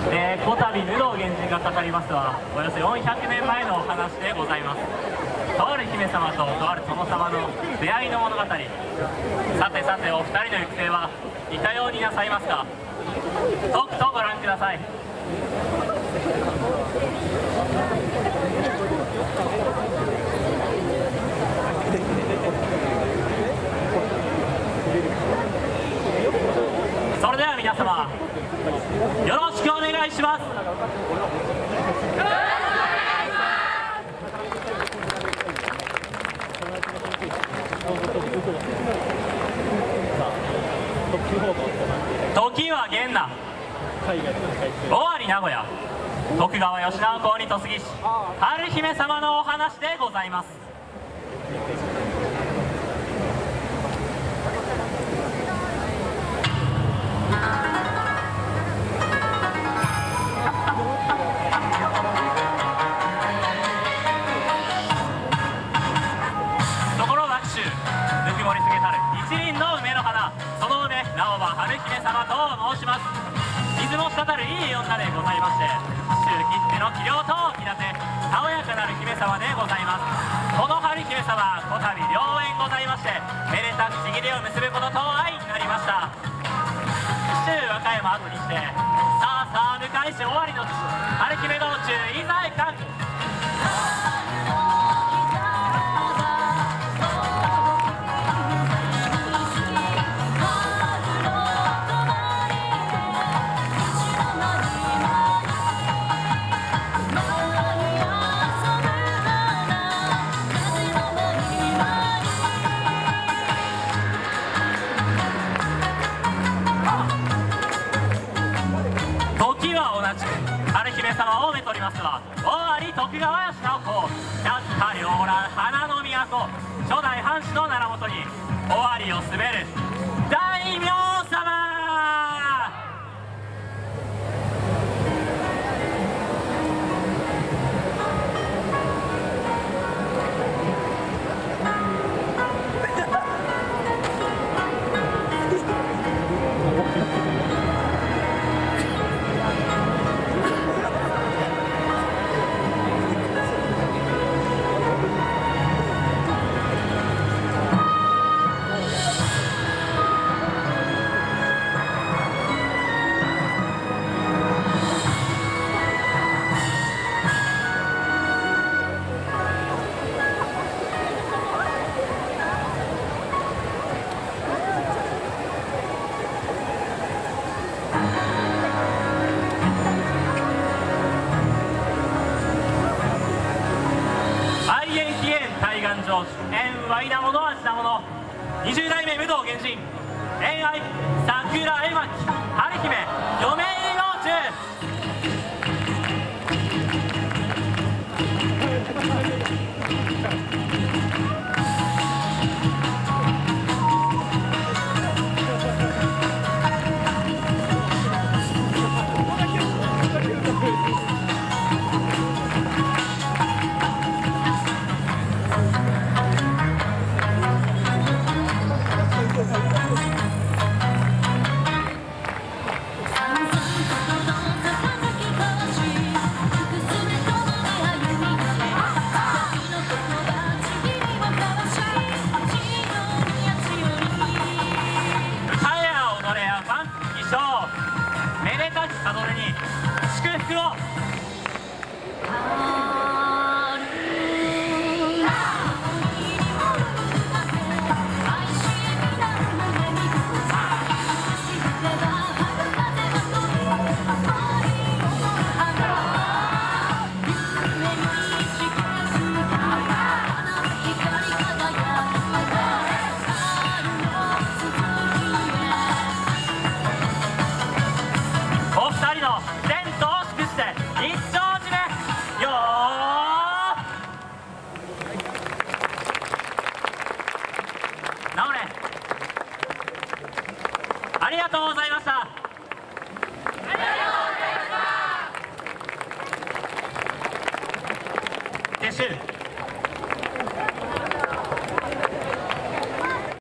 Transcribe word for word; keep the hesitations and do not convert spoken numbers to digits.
えー、こたび武道源氏が語りますはおよそよんひゃくねんまえのお話でございます。とある姫様ととある殿様の出会いの物語。さてさて、お二人の行く末はいかようになさいますか。とくとご覧ください。それでは皆様、よろしくお願いします。時は元那、尾張名古屋、徳川吉直公に嫁ぎし春姫様のお話でございます。ところ学習ぬくもりすげたる一輪の梅の花、その梅なおば春姫様と申します。水も滴るいい女でございまして、周切手の器量とを着立て爽やかなる姫様でございます。この春姫様、こたび良縁ございまして、めでたくちぎりを結ぶことと相なりました。紀州和歌山後にして、さあさあ向かいし終わりの地、春姫道中いざいかん。春姫様をめとりますは尾張徳川吉直公、百花繚乱花の都、初代藩主の名のもとに尾張を統べる大名様。縁わいなもの味なもの、二十代目武道源氏恋愛桜絵巻春姫余命道中。めでたき門出に祝福を。ありがとうございました。